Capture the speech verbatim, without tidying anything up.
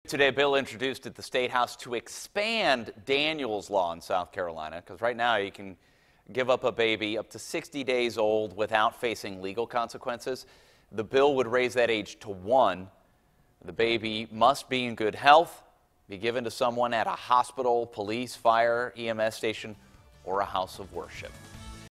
Today, a bill introduced at the State House to expand Daniel's Law in South Carolina, because right now you can give up a baby up to sixty days old without facing legal consequences. The bill would raise that age to one. The baby must be in good health, be given to someone at a hospital, police, fire, E M S station, or a house of worship.